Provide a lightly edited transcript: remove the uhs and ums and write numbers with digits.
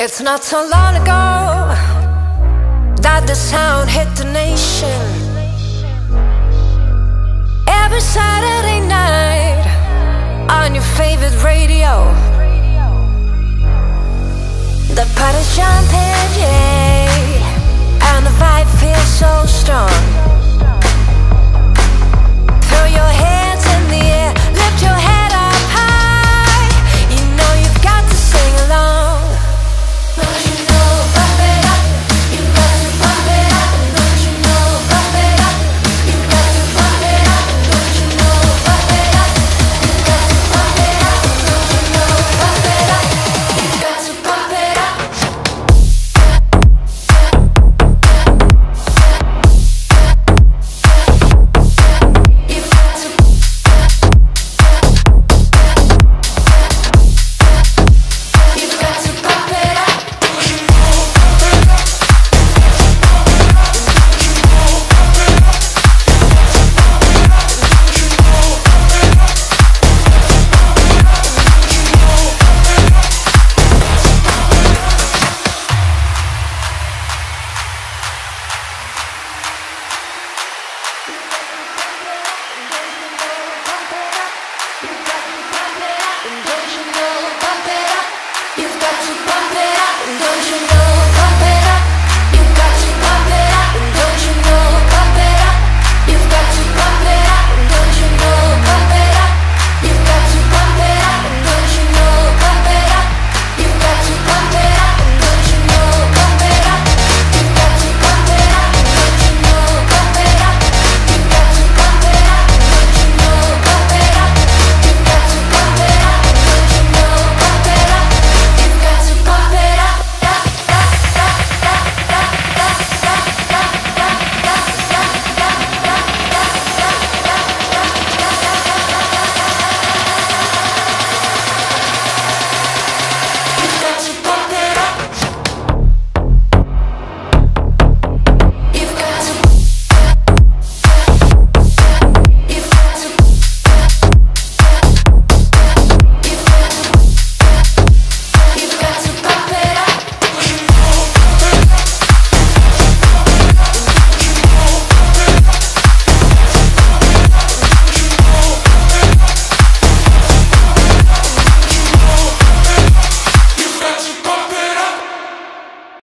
It's not so long ago that the sound hit the nation. Every Saturday night on your favorite radio, the party's jumping, yeah, and the vibe feels so strong.